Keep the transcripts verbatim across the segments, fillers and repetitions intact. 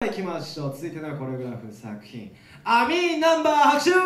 行きましょう。続いてのコレオグラフ作品、アミーナンバー拍手。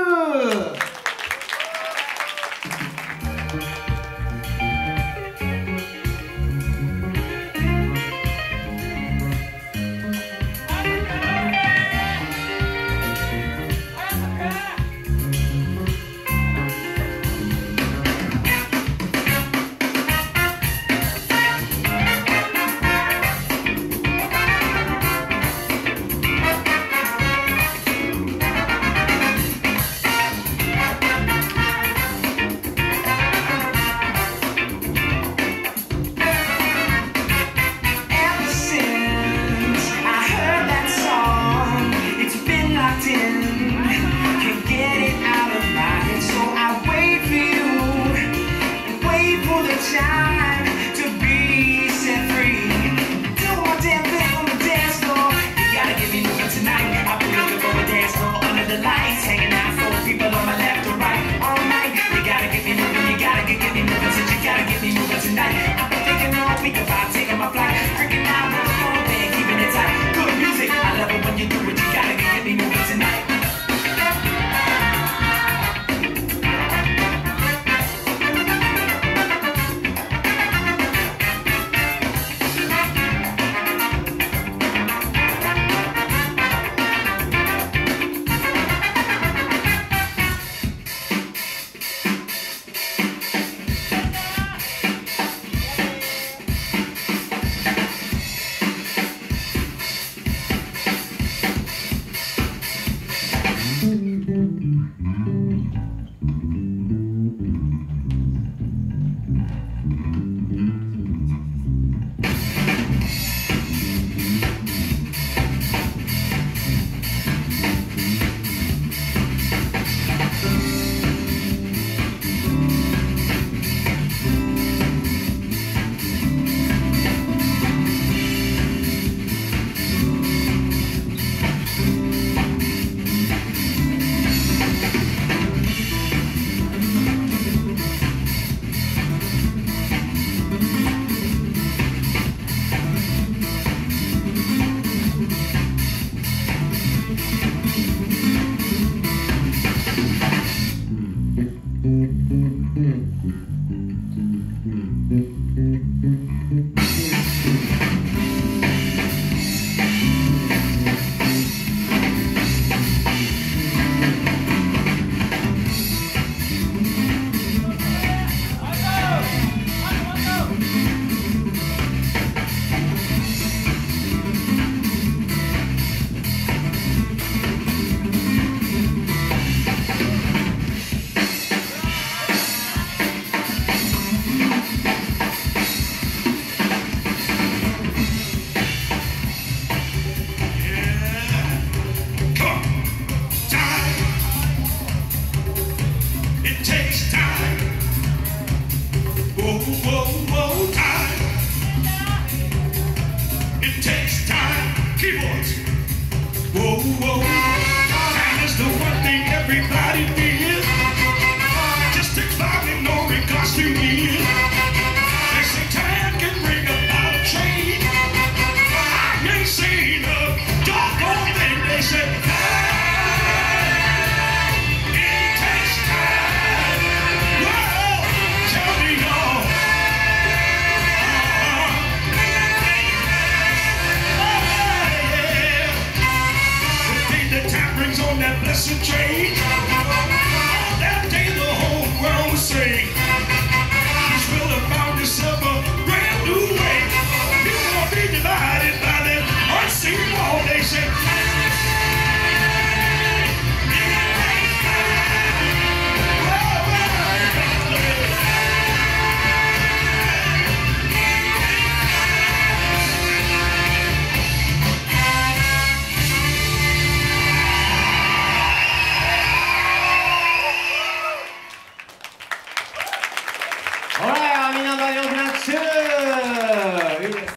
Time to be set free. Do one damn thing on the dance floor. You gotta get me moving tonight. I've been looking for a dance floor under the lights, hanging out for people on my left or right all night. You gotta get me moving, you gotta get, get me moving, since you gotta get me moving tonight. I've been thinking all week about taking my flight, freaking out on the phone thing, keeping it tight. Good music, I love it when you do it. You gotta get, get me moving tonight. Blessed train.